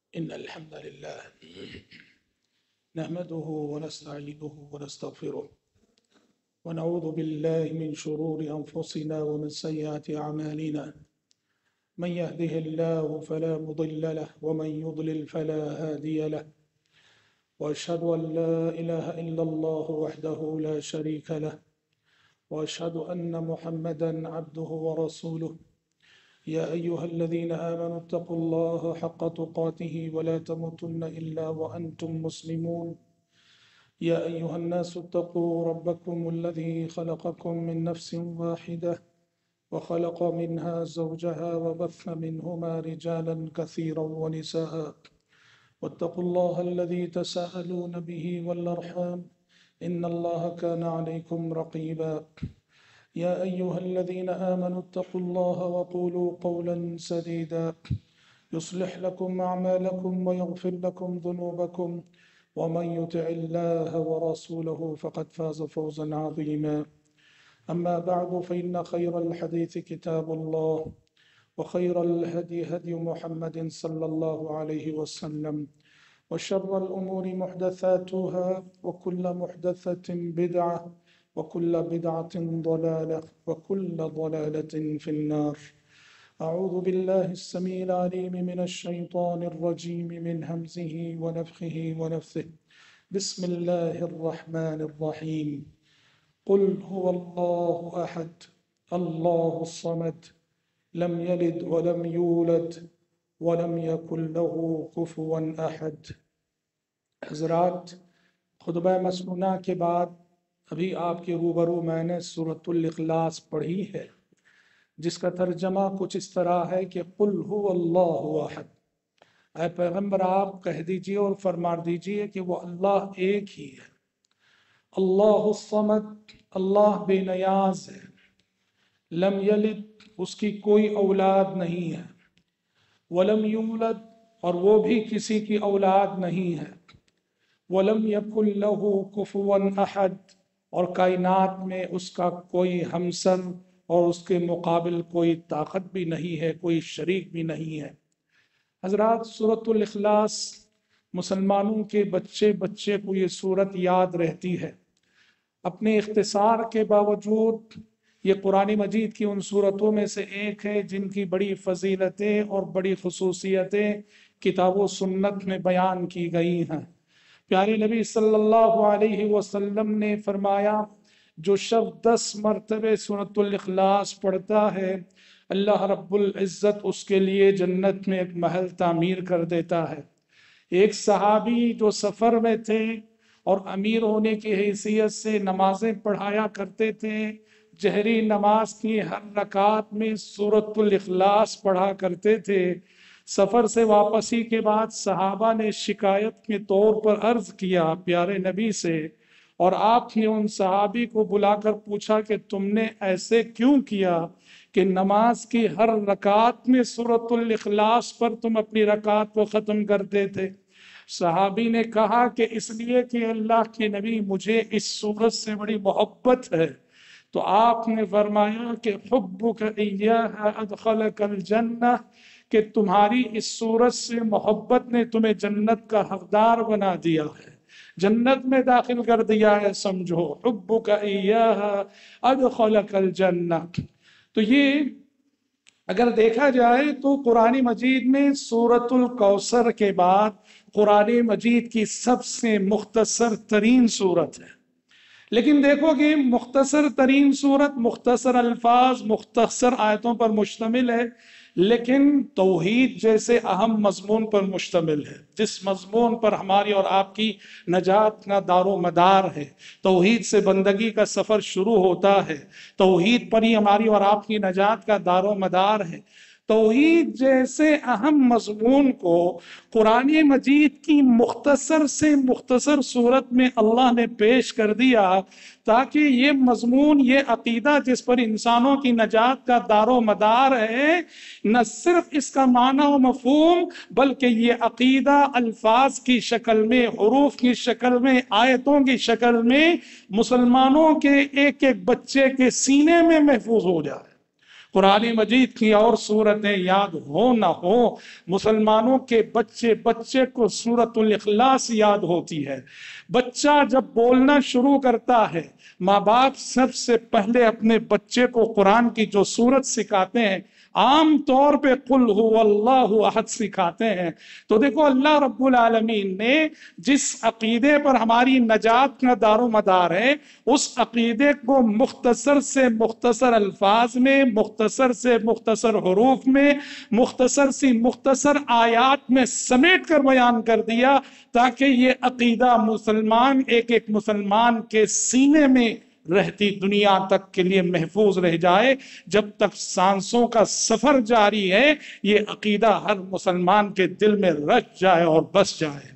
إن الحمد لله نحمده ونستعينه ونستغفره ونعوذ بالله من شرور أنفسنا ومن سيئات أعمالنا من يهده الله فلا مضل له ومن يضلل فلا هادي له وأشهد أن لا إله إلا الله وحده لا شريك له وأشهد أن محمدا عبده ورسوله يا أيها الذين آمنوا اتقوا الله حق تقاته ولا تموتن إلا وأنتم مسلمون يا أيها الناس اتقوا ربكم الذي خلقكم من نفس واحدة وخلق منها زوجها وبث منهما رجالا كثيرا ونساء واتقوا الله الذي تساءلون به والأرحام إن الله كان عليكم رقيبا يا أيها الذين آمنوا اتقوا الله وقولوا قولا سديدا يصلح لكم أعمالكم ويغفر لكم ذنوبكم ومن يطع الله ورسوله فقد فاز فوزا عظيما أما بعد فإن خير الحديث كتاب الله وخير الهدي هدي محمد صلى الله عليه وسلم وشر الأمور محدثاتها وكل محدثة بدعة وكل بدعة ضلالة وكل ضلالة في النار أعوذ بالله السميع العليم من الشيطان الرجيم من همزه ونفخه ونفثه بسم الله الرحمن الرحيم قل هو الله أحد الله الصمد لم يلد ولم يولد ولم يكن له كفوا أحد. حضرات، خطبہ مسنونہ کے بعد ابھی آپ کے روبرو میں نے سورۃ الاخلاص پڑھی ہے، جس کا ترجمہ کچھ اس طرح ہے کہ قل هو اللہ احد، اے پیغمبر آپ کہہ دیجئے اور فرما دیجئے کہ وہ اللہ ایک ہی ہے، اللہ الصمد، اللہ بے نیاز ہے، لم یلد، اس کی کوئی اولاد نہیں ہے، ولم یولد، اور وہ بھی کسی کی اولاد نہیں ہے، ولم یکن لہ کفوا احد، اور کائنات میں اس کا کوئی ہمسر اور اس کے مقابل کوئی طاقت بھی نہیں ہے، کوئی شریک بھی نہیں ہے۔ حضرات، سورۃ الاخلاص مسلمانوں کے بچے بچے کو یہ سورت یاد رہتی ہے۔ اپنے اختصار کے باوجود یہ قرآن مجید کی ان سورتوں میں سے ایک ہے جن کی بڑی فضیلتیں اور بڑی خصوصیتیں کتاب و سنت میں بیان کی گئی ہیں۔ پیارے نبی صلی اللہ علیہ وسلم نے فرمایا، جو شخص 10 مرتبہ سورۃ الاخلاص پڑھتا ہے، اللہ رب العزت اس کے لیے جنت میں ایک محل تعمیر کر دیتا ہے۔ ایک صحابی جو سفر میں تھے اور امیر ہونے کی حیثیت سے نمازیں پڑھایا کرتے تھے، جہری نماز کی ہر رکعت میں سورۃ الاخلاص پڑھا کرتے تھے۔ سفر سے واپسی کے بعد صحابہ نے شکایت کے طور پر عرض کیا پیارے نبی سے، اور آپ نے ان صحابی کو بلا کر پوچھا کہ تم نے ایسے کیوں کیا کہ نماز کی ہر رکعت میں سورۃ الاخلاص پر تم اپنی رکعت کو ختم کرتے تھے؟ صحابی نے کہا کہ اس لیے کہ اللہ کے نبی، مجھے اس سورت سے بڑی محبت ہے۔ تو آپ نے فرمایا کہ حبک ایاہ ادخلک الجنہ، کہ تمہاری اس سورت سے محبت نے تمہیں جنت کا حقدار بنا دیا ہے، جنت میں داخل کر دیا ہے، سمجھو حبک ایاہ ادخلک الجنہ۔ تو یہ اگر دیکھا جائے تو قرآن مجید میں سورۃ الکوثر کے بعد قرآن مجید کی سب سے مختصر ترین سورت ہے۔ لیکن دیکھو کہ مختصر ترین سورت، مختصر الفاظ، مختصر آیتوں پر مشتمل ہے، لیکن توحید جیسے اہم مضمون پر مشتمل ہے، جس مضمون پر ہماری اور آپ کی نجات کا دار و مدار ہے۔ توحید سے بندگی کا سفر شروع ہوتا ہے، توحید پر ہی ہماری اور آپ کی نجات کا دار و مدار ہے۔ توحید جیسے اہم مضمون کو قرآن مجید کی مختصر سے مختصر صورت میں اللہ نے پیش کر دیا، تاکہ یہ مضمون، یہ عقیدہ جس پر انسانوں کی نجات کا دار و مدار ہے، نہ صرف اس کا معنی و مفہوم، بلکہ یہ عقیدہ الفاظ کی شکل میں، حروف کی شکل میں، آیتوں کی شکل میں مسلمانوں کے ایک ایک بچے کے سینے میں محفوظ ہو جائے۔ قرآن مجید کی اور سورتیں یاد ہو نہ ہو، مسلمانوں کے بچے بچے کو سورۃ الاخلاص یاد ہوتی ہے۔ بچہ جب بولنا شروع کرتا ہے، ماں باپ سب سے پہلے اپنے بچے کو قرآن کی جو سورت سکھاتے ہیں، عام طور پہ قل هو اللہ احد سکھاتے ہیں۔ تو دیکھو اللہ رب العالمین نے جس عقیدے پر ہماری نجات کا دار و مدار ہے، اس عقیدے کو مختصر سے مختصر الفاظ میں، مختصر سے مختصر حروف میں، مختصر سی مختصر آیات میں سمیٹ کر بیان کر دیا، تاکہ یہ عقیدہ مسلمان ایک ایک مسلمان کے سینے میں رہتی دنیا تک کے لیے محفوظ رہ جائے۔ جب تک سانسوں کا سفر جاری ہے، یہ عقیدہ ہر مسلمان کے دل میں رچ جائے اور بس جائے۔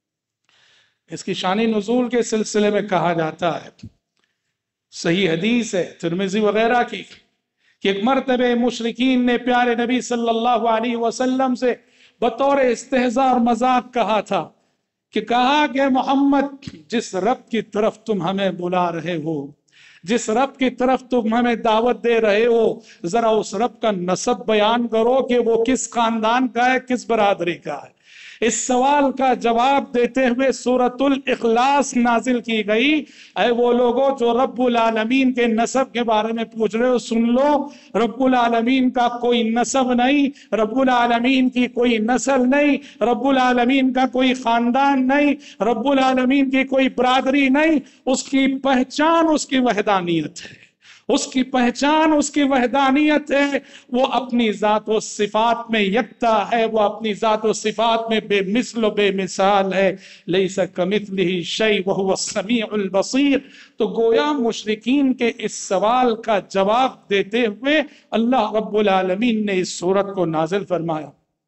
اس کی شان نزول کے سلسلے میں کہا جاتا ہے، صحیح حدیث ہے ترمذی وغیرہ کی، کہ ایک مرتبہ مشرکین نے پیارے نبی صلی اللہ علیہ وسلم سے بطور استہزاء اور مذاق کہا تھا، کہ محمد جس رب کی طرف تم ہمیں بلا رہے ہو، جس رب کی طرف تم ہمیں دعوت دے رہے ہو، ذرا اس رب کا نسب بیان کرو کہ وہ کس خاندان کا ہے، کس برادری کا ہے۔ اس سوال کا جواب دیتے ہوئے سورۃ الاخلاص نازل کی گئی۔ اے وہ لوگوں جو رب العالمین کے نسب کے بارے میں پوچھ رہے ہو، سن لو، رب العالمین کا کوئی نسب نہیں، رب العالمین کی کوئی نسل نہیں، رب العالمین کا کوئی خاندان نہیں، رب العالمین کی کوئی برادری نہیں۔ اس کی پہچان اس کی وحدانیت ہے، اس کی پہچان اس کی وحدانیت ہے۔ وہ اپنی ذات و صفات میں یکتا ہے، وہ اپنی ذات و صفات میں بے مثل و بے مثال ہے۔ لیس کمثلہ شیء وہو السمیع البصیر۔ تو گویا مشرکین کے اس سوال کا جواب دیتے ہوئے اللہ رب العالمین نے اس سورت کو نازل فرمایا۔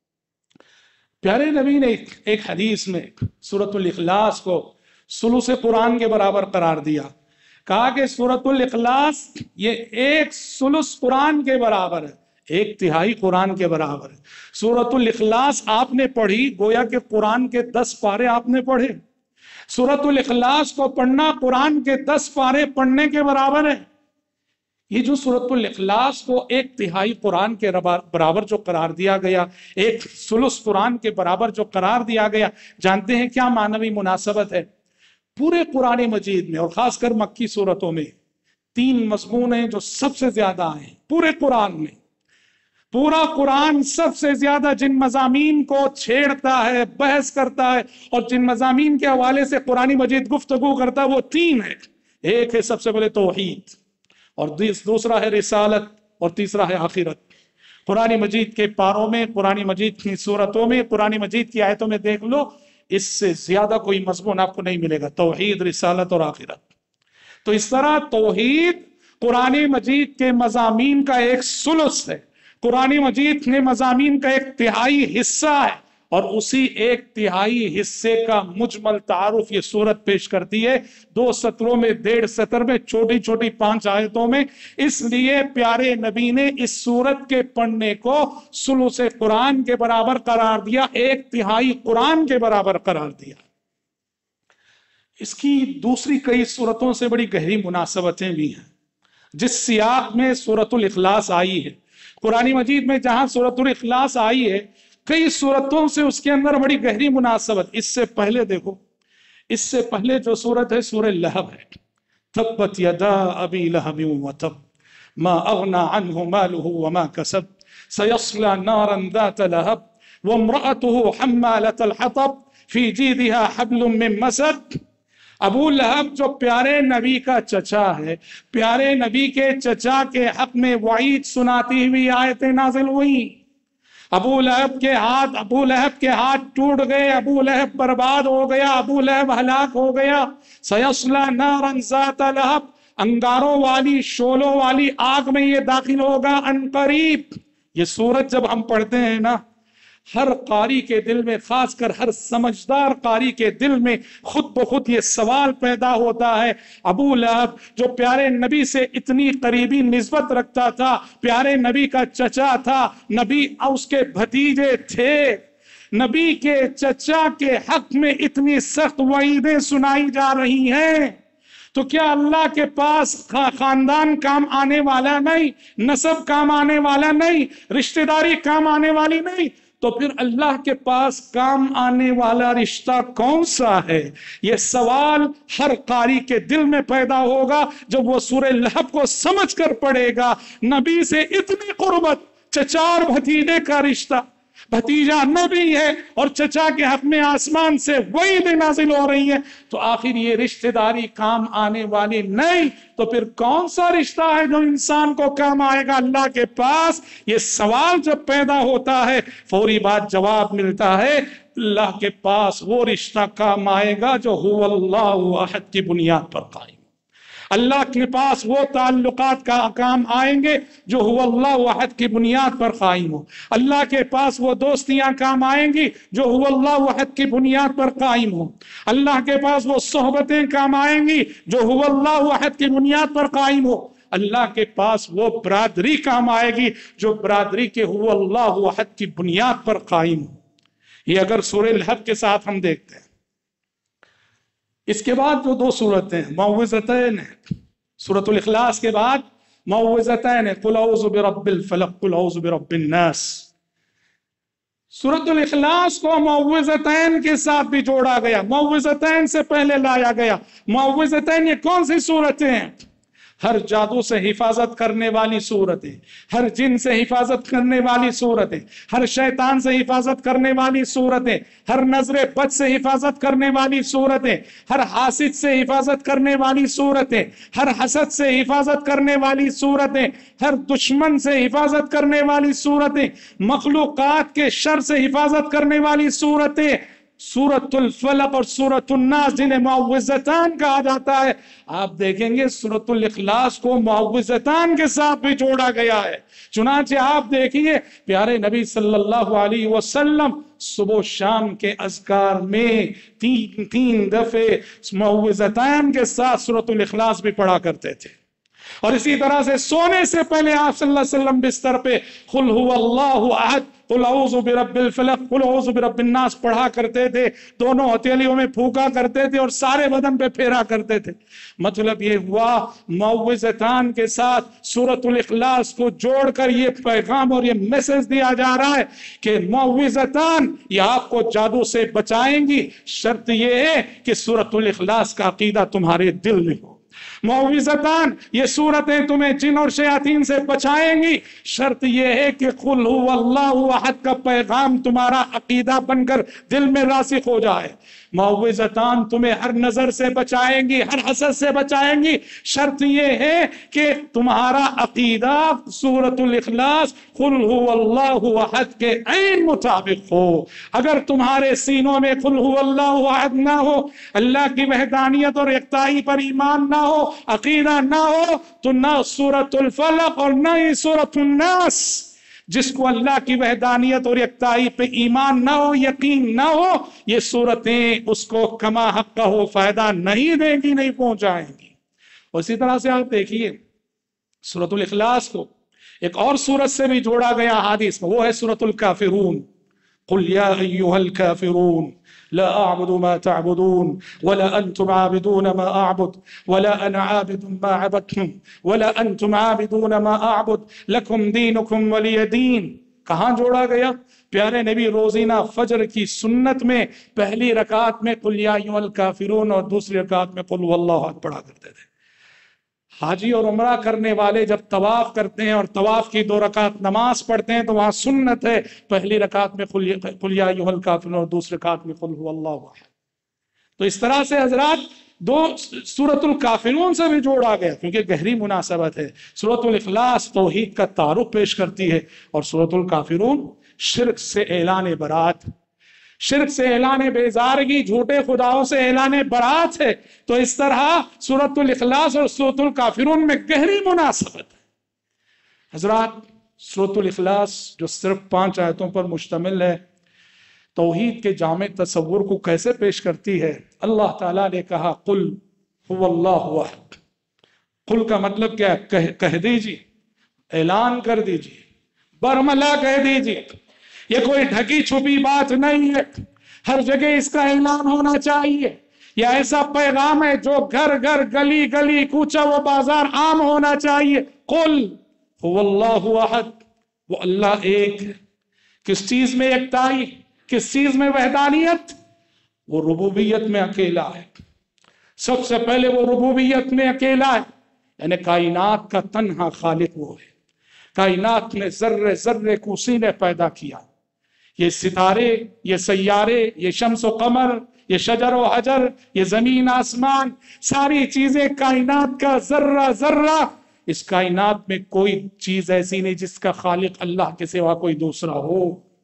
پیارے نبی نے ایک حدیث میں سورۃ الاخلاص کو ثلث قرآن کے برابر قرار دیا، کہا کہ سورۃ الاخلاص یہ ایک ثلث قرآن کے برابر ہے، ایک تہائی قرآن کے برابر ہے۔ سورۃ الاخلاص آپ نے پڑھی گویا کہ قرآن کے 10 پارے آپ نے پڑھے۔ سورۃ الاخلاص کو پڑھنا قرآن کے 10 پارے پڑھنے کے برابر ہے۔ یہ جو سورۃ الاخلاص کو ایک تہائی قرآن کے برابر جو قرار دیا گیا، ایک ثلث قرآن کے برابر جو قرار دیا گیا، جانتے ہیں کیا معنوی مناسبت ہے؟ پورے قرآن مجید میں اور خاص کر مکی صورتوں میں 3 مضمون ہیں جو سب سے زیادہ ہیں پورے قرآن میں۔ پورا قرآن سب سے زیادہ جن مضامین کو چھیڑتا ہے، بحث کرتا ہے اور جن مضامین کے حوالے سے قرآن مجید گفتگو کرتا ہے، وہ 3 ہیں۔ ایک ہے سب سے پہلے توحید، اور دوسرا ہے رسالت، اور تیسرا ہے آخرت۔ قرآن مجید کے پاروں میں، قرآن مجید کی صورتوں میں، قرآن مجید کی آیتوں میں دیکھ لو، اس سے زیادہ کوئی مضمون آپ کو نہیں ملے گا، توحید، رسالت اور آخرت۔ تو اس طرح توحید قرآن مجید کے مضامین کا ایک ثلث ہے، قرآن مجید کے مضامین کا ایک تہائی حصہ ہے، اور اسی ایک تہائی حصے کا مجمل تعارف یہ سورت پیش کرتی ہے 2 سطروں میں، 1.5 سطر میں، چھوٹی چھوٹی 5 آیتوں میں۔ اس لیے پیارے نبی نے اس سورت کے پڑھنے کو ثلث قرآن کے برابر قرار دیا، ایک تہائی قرآن کے برابر قرار دیا۔ اس کی دوسری کئی سورتوں سے بڑی گہری مناسبتیں بھی ہیں۔ جس سیاق میں سورۃ الاخلاص آئی ہے، قرآن مجید میں جہاں سورۃ الاخلاص آئی ہے، کئی سورتوں سے اس کے اندر بڑی گہری مناسبت۔ اس سے پہلے دیکھو، اس سے پہلے جو سورت ہے سورہ لہب ہے، تبت یدا ابی لہب وتب ما اغنى عنه ماله وما كسب سيصلى نارا ذات لهب وامرأته حمالة الحطب في جيدها حبل من مسد۔ ابو لہب جو پیارے نبی کا چچا ہے، پیارے نبی کے چچا کے حق میں وعید سناتی ہوئی آیتیں نازل ہوئی۔ ابو لہب کے ہاتھ ٹوٹ گئے، ابو لہب برباد ہو گیا، ابو لہب ہلاک ہو گیا۔ سیصلی نارا ذات لہب، انگاروں والی، شولوں والی آگ میں یہ داخل ہوگا عن قریب۔ یہ سورت جب ہم پڑھتے ہیں نا، ہر قاری کے دل میں، خاص کر ہر سمجھدار قاری کے دل میں خود بخود یہ سوال پیدا ہوتا ہے، ابو لہب جو پیارے نبی سے اتنی قریبی نسبت رکھتا تھا، پیارے نبی کا چچا تھا، نبی اس کے بھتیجے تھے، نبی کے چچا کے حق میں اتنی سخت وعیدیں سنائی جا رہی ہیں، تو کیا اللہ کے پاس خاندان کام آنے والا نہیں، نسب کام آنے والا نہیں، رشتہ داری کام آنے والی نہیں؟ تو پھر اللہ کے پاس کام آنے والا رشتہ کون سا ہے؟ یہ سوال ہر قاری کے دل میں پیدا ہوگا جب وہ سورہ لہب کو سمجھ کر پڑھے گا۔ نبی سے اتنی قربت، چچا اور بھتیجے کا رشتہ، بھتیجا نبی ہے اور چچا کے حق میں آسمان سے وعید نازل ہو رہی ہے، تو آخر یہ رشتہ داری کام آنے والی نہیں، تو پھر کون سا رشتہ ہے جو انسان کو کام آئے گا اللہ کے پاس؟ یہ سوال جب پیدا ہوتا ہے فوری بات جواب ملتا ہے، اللہ کے پاس وہ رشتہ کام آئے گا جو هو اللہ احد کی بنیاد پر قائم۔ اللہ کے پاس وہ تعلقات کا کام آئیں گے جو هو اللہ احد کی بنیاد پر قائم ہو۔ اللہ کے پاس وہ دوستیاں کام آئیں گی جو هو اللہ احد کی بنیاد پر قائم ہو۔ اللہ کے پاس وہ صحبتیں کام آئیں گی جو هو اللہ احد کی بنیاد پر قائم ہو۔ اللہ کے پاس وہ برادری کام آئے گی جو برادری کے هو اللہ احد کی بنیاد پر قائم ہو۔ یہ اگر سورہ لہب کے ساتھ ہم دیکھتے ہیں۔ اس کے بعد جو دو صورتیں معوذتین ہیں، سورۃ الاخلاص کے بعد معوذتین، قل اعوذ برب الفلق، قل اعوذ برب الناس۔ سورۃ الاخلاص کو معوذتین کے ساتھ بھی جوڑا گیا، معوذتین سے پہلے لایا گیا۔ معوذتین یہ کون سی صورتیں ہیں؟ ہر جادو سے حفاظت کرنے والی صورتیں، ہر جن سے حفاظت کرنے والی صورتیں، ہر شیطان سے حفاظت کرنے والی صورتیں، ہر نظر بد سے حفاظت کرنے والی صورتیں، ہر حاسد سے حفاظت کرنے والی صورتیں، ہر حسد سے حفاظت کرنے والی صورتیں، ہر دشمن سے حفاظت کرنے والی صورتیں، مخلوقات کے شر سے حفاظت کرنے والی صورتیں۔ سورۃ الفلق اور سورۃ الناس جنہیں معوذتان کہا جاتا ہے، آپ دیکھیں گے سورۃ الاخلاص کو معوذتان کے ساتھ بھی جوڑا گیا ہے۔ چنانچہ آپ دیکھیے پیارے نبی صلی اللہ علیہ وسلم صبح و شام کے اذکار میں تین دفعے معوذتان کے ساتھ سورۃ الاخلاص بھی پڑھا کرتے تھے۔ اور اسی طرح سے سونے سے پہلے آپ صلی اللہ علیہ وسلم بستر پہ قل هو اللہ احد، قل اعوذ برب الفلق، قل اعوذ برب الناس پڑھا کرتے تھے، دونوں ہتھیلیوں میں پھونکا کرتے تھے اور سارے بدن پہ پھیرا کرتے تھے۔ مطلب یہ ہوا معوذتان کے ساتھ سورۃ الاخلاص کو جوڑ کر یہ پیغام اور یہ میسج دیا جا رہا ہے کہ معوذتان یہ آپ کو جادو سے بچائیں گی، شرط یہ ہے کہ سورۃ الاخلاص کا عقیدہ تمہارے دل میں ہو۔ معوذتان یہ صورتیں تمہیں جن اور شیاطین سے بچائیں گی، شرط یہ ہے کہ قل هو اللہ احد کا پیغام تمہارا عقیدہ بن کر دل میں راسخ ہو جائے۔ معوذتان تمہیں ہر نظر سے بچائیں گی، ہر حسد سے بچائیں گی، شرط یہ ہے کہ تمہارا عقیدہ سورۃ الاخلاص قل هو اللہ احد کے عین مطابق ہو۔ اگر تمہارے سینوں میں قل هو اللہ احد نہ ہو، اللہ کی وحدانیت اور یکتائی پر ایمان نہ ہو، عقیدہ نہ ہو، تو نہ سورۃ الفلق اور نہ ہی سورۃ الناس، جس کو اللہ کی وحدانیت اور یکتائی پہ ایمان نہ ہو، یقین نہ ہو، یہ صورتیں اس کو کما حق کا ہو فائدہ نہیں دیں گی، نہیں پہنچائیں گی۔ اور اسی طرح سے آپ دیکھیے سورۃ الاخلاص کو ایک اور سورت سے بھی جوڑا گیا حدیث میں، وہ ہے سورۃ الکافرون۔ قل یا ایھا الکافرون لا اعبد ما تعبدون ولا انتم عابدون ما اعبد ولا انا عابد ما عبدتم ولا انتم عابدون ما اعبد لكم دينكم ولي دين۔ کہاں جوڑا گیا؟ پیارے نبی روزینہ فجر کی سنت میں پہلی رکعت میں قل یا ایھا الکافرون اور دوسری رکعت میں قل هو اللہ احد پڑھا کرتے تھے۔ حاجی اور عمرہ کرنے والے جب طواف کرتے ہیں اور طواف کی 2 رکعت نماز پڑھتے ہیں تو وہاں سنت ہے پہلی رکعت میں قل یا ایھا الکافرون اور دوسری رکعت میں قل هو اللہ احد۔ تو اس طرح سے حضرات دو سورۃ الکافرون سے بھی جوڑا گیا کیونکہ گہری مناسبت ہے۔ سورۃ الاخلاص توحید کا تعارف پیش کرتی ہے اور سورۃ الکافرون شرک سے اعلان برات، شرک سے اعلان بیزارگی، جھوٹے خداؤں سے اعلان برات ہے۔ تو اس طرح سورۃ الاخلاص اور سورۃ الکافرون میں گہری مناسبت ہے۔ حضرات سورۃ الاخلاص جو صرف 5 آیتوں پر مشتمل ہے، توحید کے جامع تصور کو کیسے پیش کرتی ہے؟ اللہ تعالیٰ نے کہا قل هو اللہ احد۔ قل کا مطلب کیا ہے؟ کہہ دیجیے، اعلان کر دیجیے، برملا کہہ دیجیے۔ یہ کوئی ڈھکی چھپی بات نہیں ہے، ہر جگہ اس کا اعلان ہونا چاہیے۔ یہ ایسا پیغام ہے جو گھر گھر گلی گلی کوچہ و بازار عام ہونا چاہیے. قل هو اللہ احد، وہ اللہ ایک ہے. کس چیز میں یکتائی، کس چیز میں وحدانیت؟ وہ ربوبیت میں اکیلا ہے. سب سے پہلے وہ ربوبیت میں اکیلا ہے، یعنی کائنات کا تنہا خالق وہ ہے. کائنات میں ذرے ذرے کو اسی نے پیدا کیا. یہ ستارے، یہ سیارے، یہ شمس و قمر، یہ شجر و حجر، یہ زمین آسمان، ساری چیزیں کائنات کا ذرہ ذرہ. اس کائنات میں کوئی چیز ایسی نہیں جس کا خالق اللہ کے سوا کوئی دوسرا ہو.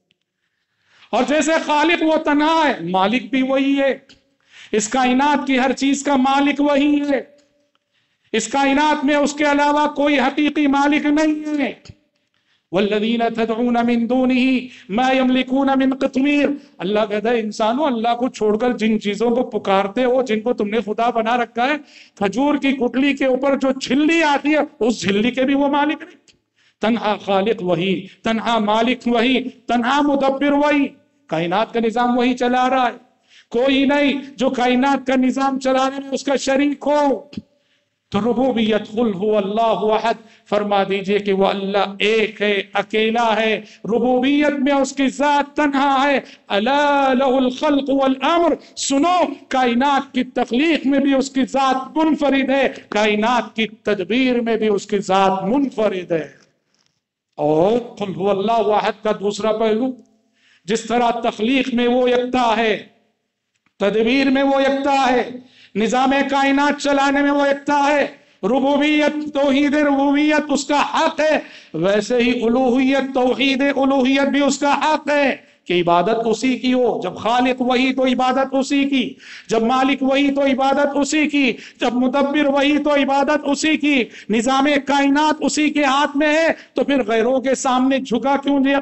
اور جیسے خالق وہ تنہا ہے، مالک بھی وہی ہے. اس کائنات کی ہر چیز کا مالک وہی ہے. اس کائنات میں اس کے علاوہ کوئی حقیقی مالک نہیں ہے. والذین تدعون من دونہ ما یملکون من قطمیر. اللہ کہتا ہے انسانوں، اللہ کو چھوڑ کر جن چیزوں کو پکارتے ہو، جن کو تم نے خدا بنا رکھا ہے، کھجور کی گٹلی کے اوپر جو جھلی آتی ہے اس جھلی کے بھی وہ مالک نہیں. تنہا خالق وہی، تنہا مالک وہی، تنہا مدبر وہی. کائنات کا نظام وہی چلا رہا ہے. کوئی نہیں جو کائنات کا نظام چلانے میں اس کا شریک ہو. تو ربوبیت قل هو اللہ احد، فرما دیجئے کہ وہ اللہ ایک ہے، اکیلا ہے. ربوبیت میں اس کی ذات تنہا ہے. الا له الخلق والامر، سنو کائنات کی تخلیق میں بھی اس کی ذات منفرد ہے، کائنات کی تدبیر میں بھی اس کی ذات منفرد ہے. اور قل هو اللہ احد کا دوسرا پہلو، جس طرح تخلیق میں وہ یکتا ہے، تدبیر میں وہ یکتا ہے، نظام کائنات چلانے میں وہ یکتا ہے، ربوبیت توحید ربوبیت اس کا حق ہے، ویسے ہی الوہیت توحید الوہیت بھی اس کا حق ہے کہ عبادت اسی کی ہو. جب خالق وہی تو عبادت اسی کی، جب مالک وہی تو عبادت اسی کی، جب مدبر وہی تو عبادت اسی کی. نظام کائنات اسی کے ہاتھ میں ہے تو پھر غیروں کے سامنے جھکا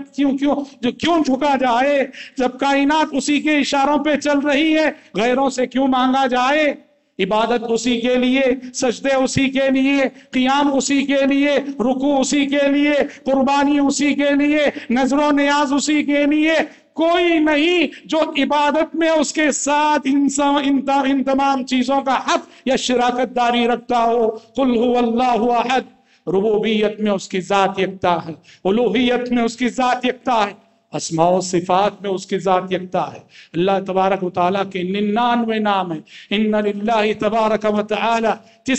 کیوں جھکا جائے؟ جب کائنات اسی کے اشاروں پہ چل رہی ہے، غیروں سے کیوں مانگا جائے؟ عبادت اسی کے لیے، سجدے اسی کے لیے، قیام اسی کے لیے، رکوع اسی کے لیے، قربانی اسی کے لیے، نذر و نیاز اسی کے لیے. کوئی نہیں جو عبادت میں اس کے ساتھ ان تمام چیزوں کا حق یا شراکت داری رکھتا ہو. قل هو اللہ احد. ربوبیت میں اس کی ذات یکتا ہے، الوہیت میں اس کی ذات یکتا ہے، اسماء و صفات میں اس کی ذات یکتا ہے. اللہ تبارک و تعالیٰ کے 99 نام ہیں. ان للہ تبارک و تعالی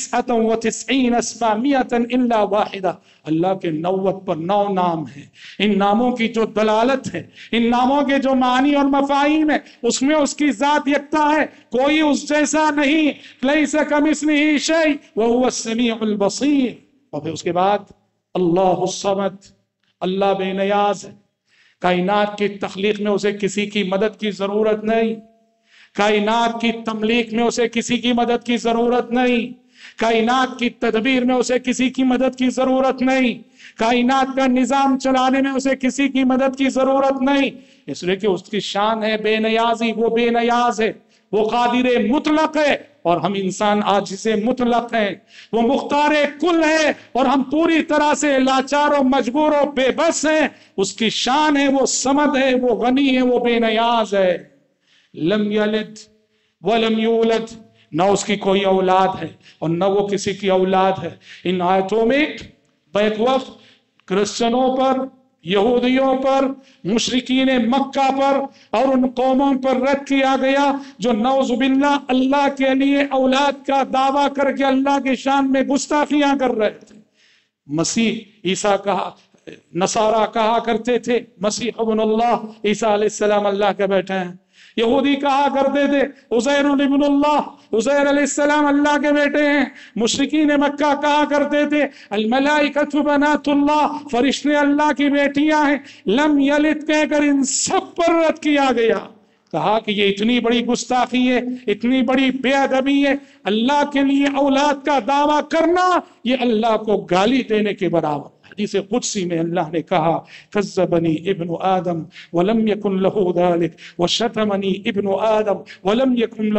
99 اسماء 100 الا واحدہ. اللہ کے 90 پر 9 نام ہیں. ان ناموں کی جو دلالت ہے، ان ناموں کے جو معنی اور مفاہیم ہیں، اس میں اس کی ذات یکتا ہے، کوئی اس جیسا نہیں. لیس کمثلہ شیء وہو السمیع البصیر. اور پھر اس کے بعد اللہ الصمد، اللہ بے نیاز ہے. کائنات کی تخلیق میں اسے کسی کی مدد کی ضرورت نہیں، کائنات کی تملیک میں اسے کسی کی مدد کی ضرورت نہیں، کائنات کی تدبیر میں اسے کسی کی مدد کی ضرورت نہیں، کائنات کا نظام چلانے میں اسے کسی کی مدد کی ضرورت نہیں. اس لیے کہ اس کی شان ہے بے نیازی، وہ بے نیاز ہے، وہ قادر مطلق ہے اور ہم انسان عاجز مطلق ہیں. وہ مختار کل ہے اور ہم پوری طرح سے لاچار و مجبور و بے بس ہیں. اس کی شان ہے، وہ صمد ہے، وہ غنی ہے، وہ بے نیاز ہے. لم یلد ولم یولد، نہ اس کی کوئی اولاد ہے اور نہ وہ کسی کی اولاد ہے. ان آیتوں میں بیک وقت کرسچنوں پر، یہودیوں پر، مشرکین مکہ پر اور ان قوموں پر رد کیا گیا جو نعوذ باللہ اللہ کے لیے اولاد کا دعویٰ کر کے اللہ کی شان میں گستاخیاں کر رہے تھے. مسیح عیسیٰ کہا، نصارہ کہا کرتے تھے مسیح ابن اللہ، عیسیٰ علیہ السلام اللہ کے بیٹے ہیں. یہودی کہا کرتے تھے عزیر ابن اللہ، عزیر علیہ السلام اللہ کے بیٹے ہیں. مشرکین مکہ کہا کرتے تھے الملائکۃ بنات اللہ، فرشتے اللہ کی بیٹیاں ہیں. لم یلد کہہ کر ان سب پر رد کیا گیا. کہا کہ یہ اتنی بڑی گستاخی ہے، اتنی بڑی بے ادبی ہے، اللہ کے لیے اولاد کا دعویٰ کرنا یہ اللہ کو گالی دینے کے برابر ہے. حدیث قدسی میں اللہ نے کہا کذبنی ابن آدم ولم یکن لہ ذلک وشتمنی ابن آدم ولم یکن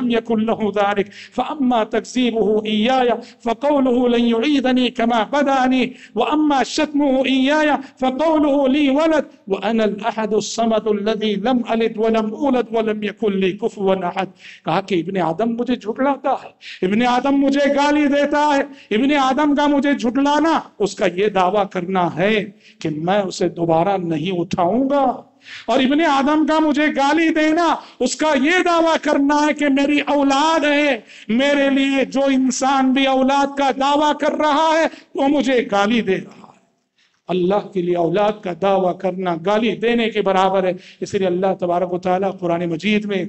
لہ ذلک فاما تکذیبہ ایایا فقولہ لن یعیدنی کما بدانی واما شتمہ ایایا فقولہ لی ولد وانا الاحد الصمد الذی لم الد ولم اولد ولم یکن لی کفوا احد. کہا کہ ابن آدم مجھے جھٹلاتا ہے، ابن آدم مجھے گالی دیتا ہے. ابن آدم کا مجھے جھٹلانا اس کا یہ دعویٰ کرنا ہے کہ میں اسے دوبارہ نہیں اٹھاؤں گا، اور ابن آدم کا مجھے گالی دینا اس کا یہ دعویٰ کرنا ہے کہ میری اولاد ہے. میرے لیے جو انسان بھی اولاد کا دعویٰ کر رہا ہے وہ مجھے گالی دے رہا ہے. اللہ کے لیے اولاد کا دعویٰ کرنا گالی دینے کے برابر ہے. اس لیے اللہ تبارک و تعالیٰ قرآن مجید میں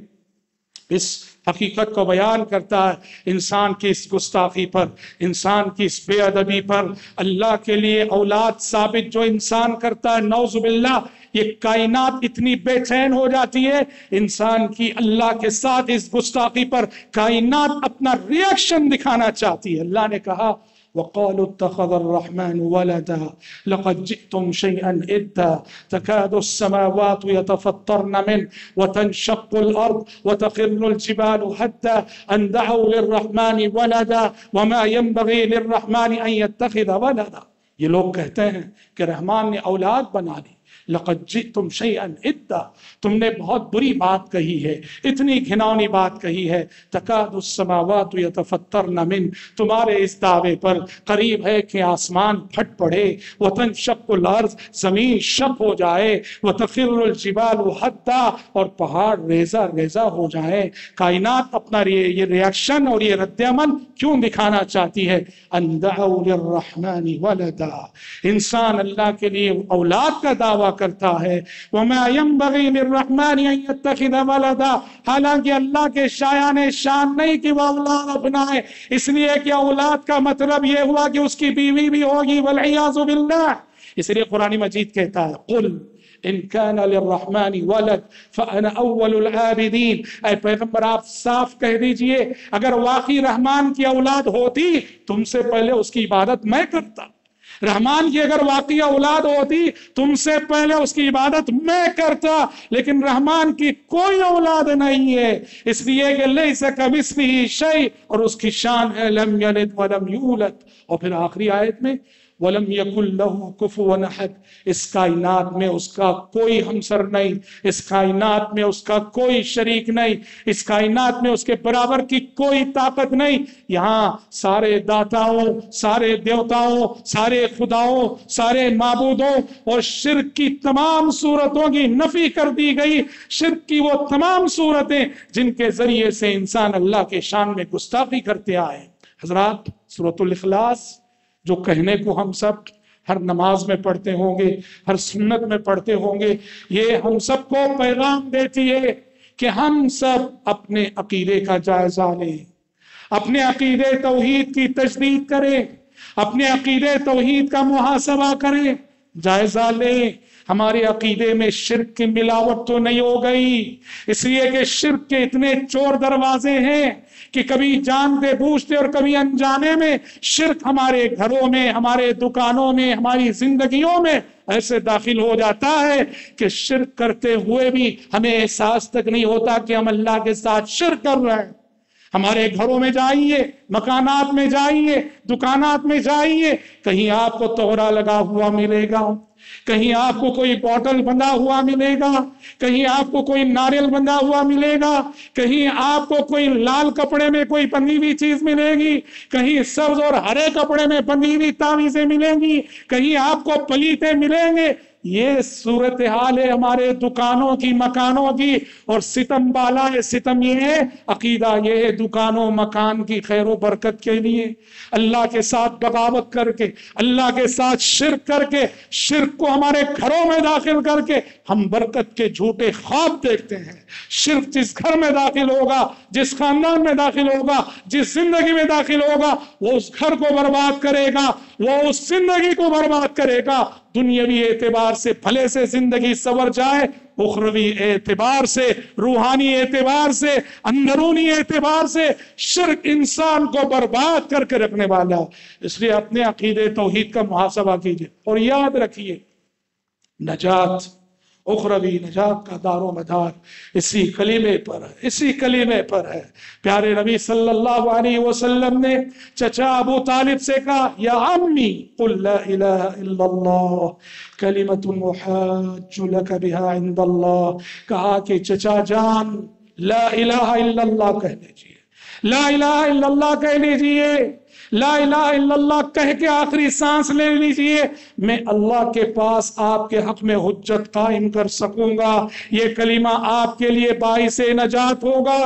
اس حقیقت کو بیان کرتا ہے، انسان کی اس گستاخی پر، انسان کی اس بے ادبی پر اللہ کے لیے اولاد ثابت جو انسان کرتا ہے، نعوذ باللہ یہ کائنات اتنی بے چین ہو جاتی ہے انسان کی اللہ کے ساتھ اس گستاخی پر. کائنات اپنا ریاکشن دکھانا چاہتی ہے. اللہ نے کہا وقالوا اتخذ الرحمن ولدا لقد جئتم شيئا إدا تكاد السماوات يتفطرن منه وتنشق الأرض وتخر الجبال حتى أن دعوا للرحمن ولدا وما ينبغي للرحمن أن يتخذ ولدا. یہ لوگ کہتے ہیں کہ رحمان نے اولاد بنا لی. لقد جئتم شيئا إدا، تم نے بہت بری بات کہی ہے، اتنی گھناؤنی بات کہی ہے. تکاد السماوات يتفطرن من، تمہارے اس دعوے پر قریب ہے کہ آسمان پھٹ پڑے. وتنشق الارض، زمین شق ہو جائے. وتخر الجبال حدا، اور پہاڑ ریزہ ریزہ ہو جائے. کائنات اپنا یہ ریاکشن اور یہ رد عمل کیوں دکھانا چاہتی ہے؟ ان دعوا للرحمن ولدا، انسان اللہ کے لیے اولاد کا دعویٰ کرتا ہے. وما ينبغي للرحمن ان يتخذ ولدا، حالانکہ اللہ کے شایان شان نہیں کہ وہ اولاد اپنائے، اس لیے کہ اولاد کا مطلب یہ ہوا کہ اس کی بیوی بھی ہوگی، والعیاذ باللہ. اس لیے قرآن مجید کہتا ہے قل ان كان للرحمن ولد فانا اول العابدین. اے پیغمبر آپ صاف کہہ دیجئے اگر واقعی رحمان کی اولاد ہوتی تم سے پہلے اس کی عبادت میں کرتا. رحمان کی اگر واقعی اولاد ہوتی تم سے پہلے اس کی عبادت میں کرتا. لیکن رحمان کی کوئی اولاد نہیں ہے، اس لیے کہ لیس کمثلہ شیء، اور اس کی شان ہے لم یلد ولم یولد. اور پھر آخری آیت میں وَلَمْ يَكُنْ لَهُ كُفُوًا أَحَدٌ، اس کائنات میں اس کا کوئی ہمسر نہیں، اس کائنات میں اس کا کوئی شریک نہیں، اس کائنات میں اس کے برابر کی کوئی طاقت نہیں. یہاں سارے داتاؤں، سارے دیوتاؤں، سارے خداؤں، سارے معبودوں اور شرک کی تمام صورتوں کی نفی کر دی گئی. شرک کی وہ تمام صورتیں جن کے ذریعے سے انسان اللہ کے شان میں گستاخی کرتے آئے. حضرات سورۃ الاخلاص جو کہنے کو ہم سب ہر نماز میں پڑھتے ہوں گے، ہر سنت میں پڑھتے ہوں گے، یہ ہم سب کو پیغام دیتی ہے کہ ہم سب اپنے عقیدے کا جائزہ لیں، اپنے عقیدے توحید کی تجدید کریں، اپنے عقیدے توحید کا محاسبہ کریں، جائزہ لیں ہمارے عقیدے میں شرک کی ملاوٹ تو نہیں ہو گئی. اس لیے کہ شرک کے اتنے چور دروازے ہیں کہ کبھی جانتے بوجھتے اور کبھی انجانے میں شرک ہمارے گھروں میں، ہمارے دکانوں میں، ہماری زندگیوں میں ایسے داخل ہو جاتا ہے کہ شرک کرتے ہوئے بھی ہمیں احساس تک نہیں ہوتا کہ ہم اللہ کے ساتھ شرک کر رہے ہیں. ہمارے گھروں میں جائیے، مکانات میں جائیے، دکانات میں جائیے، کہیں آپ کو توڑا لگا ہوا ملے گا، کہیں آپ کو کوئی بوتل بندھا ہوا ملے گا، کہیں آپ کو کوئی ناریل بندھا ہوا ملے گا، کہیں آپ کو کوئی لال کپڑے میں کوئی بندھی ہوئی چیز ملے گی، کہیں سبز اور ہرے کپڑے میں بندھی ہوئی تعویذیں ملیں گی، کہیں آپ کو پلیتے ملیں گے. یہ صورتحال ہے ہمارے دکانوں کی، مکانوں کی. اور ستم بالا ہے، ستم یہ ہے، عقیدہ یہ ہے دکانوں مکان کی خیر و برکت کے لیے اللہ کے ساتھ بغاوت کر کے، اللہ کے ساتھ شرک کر کے، شرک کو ہمارے گھروں میں داخل کر کے ہم برکت کے جھوٹے خواب دیکھتے ہیں۔ شرک جس گھر میں داخل ہوگا، جس خاندان میں داخل ہوگا، جس زندگی میں داخل ہوگا، وہ اس گھر کو برباد کرے گا، وہ اس زندگی کو برباد کرے گا۔ دنیاوی اعتبار سے بھلے سے زندگی سنور جائے، اخروی اعتبار سے، روحانی اعتبار سے، اندرونی اعتبار سے شرک انسان کو برباد کر کے رکھنے والا ہے۔ اس لیے اپنے عقیدے توحید کا محاسبہ کیجیے اور یاد رکھیے، نجات، اخروی نجات کا دار و مدار اسی کلمے پر ہے، اسی کلمے پر ہے۔ پیارے نبی صلی اللہ علیہ وسلم نے چچا ابو طالب سے کہا، یا عمی قل لا الہ الا اللہ کلمۃ احاج لک بہا عند اللہ، کہا کہ چچا جان لا الہ الا اللہ کہہ لیجئے، لا الہ الا اللہ کہہ لیجئے، لا الہ الا اللہ کہہ کے آخری سانس لے لیجئے، میں اللہ کے پاس آپ کے حق میں حجت قائم کر سکوں گا۔ یہ کلمہ آپ کے لیے باعث نجات ہوگا۔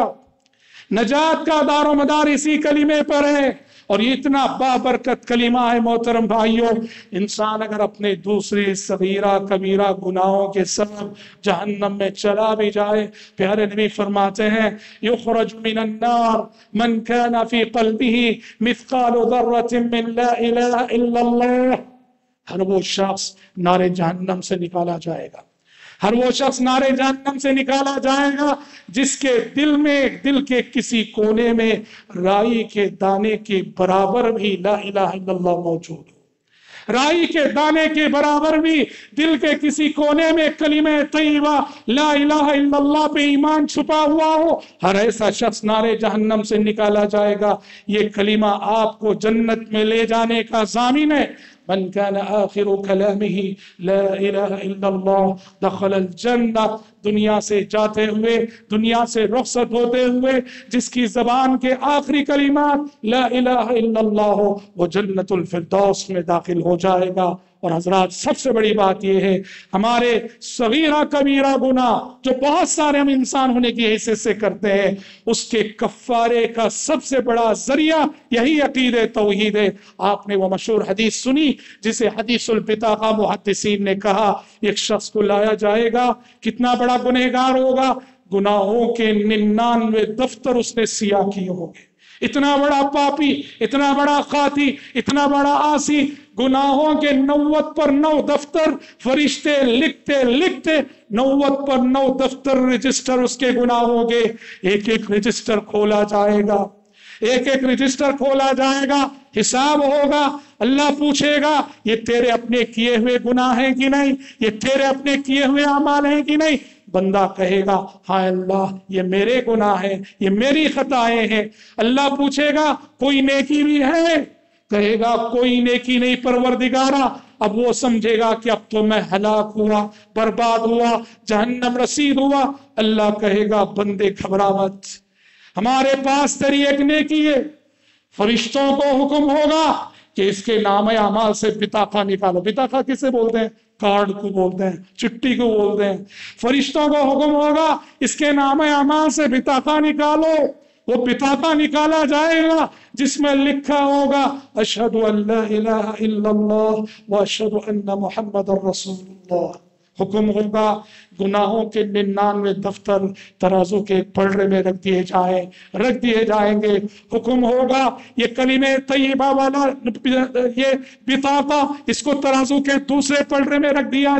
نجات کا دار و مدار اسی کلمے پر ہے، اور یہ اتنا بابرکت کلمہ ہے محترم بھائیوں، انسان اگر اپنے دوسرے صغیرہ کبیرہ گناہوں کے سبب جہنم میں چلا بھی جائے، پیارے نبی فرماتے ہیں یخرج من النار من كان في قلبه مثقال ذرة من لا الہ الا اللہ، ہر وہ شخص نار جہنم سے نکالا جائے گا، ہر وہ شخص نار جہنم سے نکالا جائے گا جس کے دل میں، دل کے کسی کونے میں رائی کے دانے کے برابر بھی لا الہ الا اللہ موجود ہو، رائی کے دانے کے برابر بھی دل کے کسی کونے میں کلمہ طیبہ لا الہ الا اللہ پہ ایمان چھپا ہوا ہو، ہر ایسا شخص نار جہنم سے نکالا جائے گا۔ یہ کلمہ آپ کو جنت میں لے جانے کا ضامن ہے۔ من كان آخر كلامه لا الہ الا اللہ دخل الجنہ، دنیا سے جاتے ہوئے، دنیا سے رخصت ہوتے ہوئے جس کی زبان کے آخری کلمات لا الہ الا اللہ ہو، وہ جنت الفردوس میں داخل ہو جائے گا۔ اور حضرات سب سے بڑی بات یہ ہے، ہمارے صغیرہ کبیرہ گناہ جو بہت سارے ہم انسان ہونے کی حیثیت سے کرتے ہیں، اس کے کفارے کا سب سے بڑا ذریعہ یہی عقید توحید ہے۔ آپ نے وہ مشہور حدیث سنی جسے حدیث البطاقہ محدثین نے کہا، ایک شخص کو لایا جائے گا، کتنا بڑا گنہگار ہوگا، گناہوں کے 99 دفتر اس نے سیاہ کیے ہوں گے۔ اتنا بڑا پاپی، اتنا بڑا خاطی، اتنا بڑا عاصی، گناہوں کے 90 پر 9 دفتر فرشتے لکھتے لکھتے 90 پر 9 دفتر رجسٹر اس کے گناہوں کے، ایک ایک رجسٹر کھولا جائے گا، ایک ایک رجسٹر کھولا جائے گا، حساب ہوگا، اللہ پوچھے گا یہ تیرے اپنے کیے ہوئے گناہ ہیں کہ نہیں، یہ تیرے اپنے کیے ہوئے اعمال ہیں کہ نہیں۔ بندہ کہے گا ہائے اللہ یہ میرے گناہ ہیں، یہ میری خطائیں ہیں۔ اللہ پوچھے گا کوئی نیکی بھی ہے، کہے گا کوئی نیکی نہیں پروردگارا۔ اب وہ سمجھے گا کہ اب تو میں ہلاک ہوا، برباد ہوا، جہنم رسید ہوا۔ اللہ کہے گا بندے گھبرا مت، ہمارے پاس تیری ایک نیکی ہے۔ فرشتوں کو حکم ہوگا کہ اس کے نام اعمال سے بطاقہ نکالو۔ بطاقہ کسے بولتے ہیں؟ کارڈ کو بولتے ہیں، چٹھی کو بولتے ہیں۔ فرشتوں کو حکم ہوگا اس کے نام اعمال سے بطاقہ نکالو۔ وہ بطاقہ نکالا جائے گا جس میں لکھا ہوگا اشہد ان لا الہ الا اللہ واشہد ان محمد رسول اللہ۔ حکم ہوگا گناہوں کے 99 دفتر ترازو کے پلڑے میں رکھ دیے جائیں گے۔ حکم ہوگا یہ کلمہ طیبہ والا یہ بطاقہ اس کو ترازو کے دوسرے پلڑے میں رکھ دیا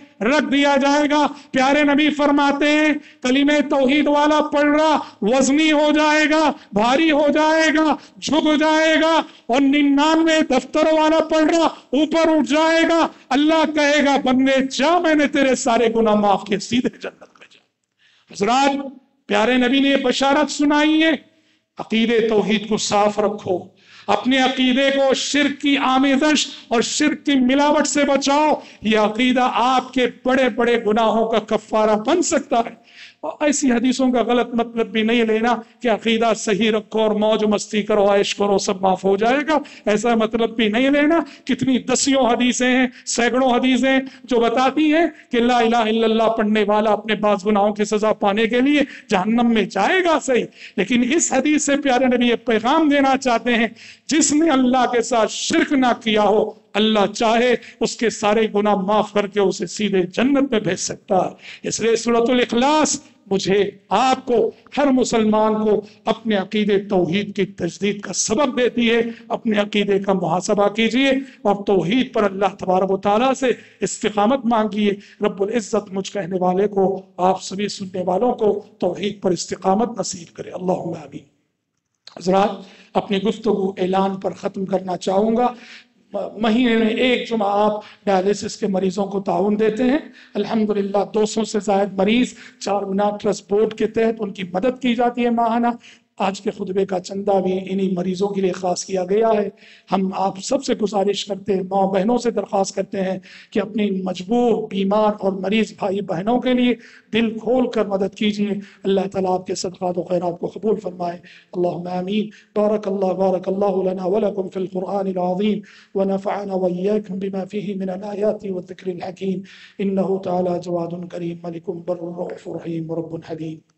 جائے گا۔ پیارے نبی فرماتے ہیں کلمہ توحید والا پلڑا وزنی ہو جائے گا، بھاری ہو جائے گا، جھک جائے گا، اور 99 دفتروں والا پلڑا اوپر اٹھ جائے گا۔ اللہ کہے گا بندے جا، میں نے تیرے سارے گناہ معاف کے، سیدھے جنت میں جا۔ حضرات پیارے نبی نے یہ بشارت سنائی ہے، عقیدے توحید کو صاف رکھو، اپنے عقیدے کو شرک کی آمیزش اور شرک کی ملاوٹ سے بچاؤ۔ یہ عقیدہ آپ کے بڑے بڑے گناہوں کا کفارہ بن سکتا ہے۔ اور ایسی حدیثوں کا غلط مطلب بھی نہیں لینا کہ عقیدہ صحیح رکھو اور موج مستی کرو، عائش کرو، سب معاف ہو جائے گا، ایسا مطلب بھی نہیں لینا۔ کتنی دسیوں حدیثیں ہیں، سینکڑوں حدیثیں جو بتاتی ہیں کہ لا الہ الا اللہ پڑھنے والا اپنے بعض گناہوں کی سزا پانے کے لیے جہنم میں جائے گا، صحیح، لیکن اس حدیث سے پیارے نبی یہ پیغام دینا چاہتے ہیں جس نے اللہ کے ساتھ شرک نہ کیا ہو اللہ چاہے اس کے سارے گناہ معاف کر کے اسے سیدھے جنت میں بھیج سکتا ہے۔ اس لیے سورۃ الاخلاص مجھے، آپ کو، ہر مسلمان کو اپنے عقیدے توحید کی تجدید کا سبق دیتی ہے۔ اپنے عقیدے کا محاسبہ کیجئے اور توحید پر اللہ تبارک و تعالیٰ سے استقامت مانگیے۔ رب العزت مجھ کہنے والے کو، آپ سبھی سننے والوں کو توحید پر استقامت نصیب کرے، اللہم آمین۔ حضرات، اپنی گفتگو اعلان پر ختم کرنا چاہوں گا۔ مہینے میں ایک جمعہ آپ ڈائلیسس کے مریضوں کو تعاون دیتے ہیں۔ الحمدللہ 200 سے زائد مریض چار مینار ٹرسٹ بورڈ کے تحت ان کی مدد کی جاتی ہے ماہانہ۔ آج کے خطبے کا چندہ بھی انہی مریضوں کے لیے خاص کیا گیا ہے۔ ہم آپ سب سے گزارش کرتے ہیں، ماں بہنوں سے درخواست کرتے ہیں کہ اپنی مجبور، بیمار اور مریض بھائی بہنوں کے لیے دل کھول کر مدد کیجیے۔ اللہ تعالیٰ آپ کے صدقات و خیرات کو قبول فرمائے، اللہم آمین۔ بارک اللہ لنا ولکم فی القرآن العظیم ونفعنا وإیاکم بما فیہ من الآیات والذکر الحکیم، انہ تعالی جواد کریم ملک بر رؤوف رحیم رب حلیم۔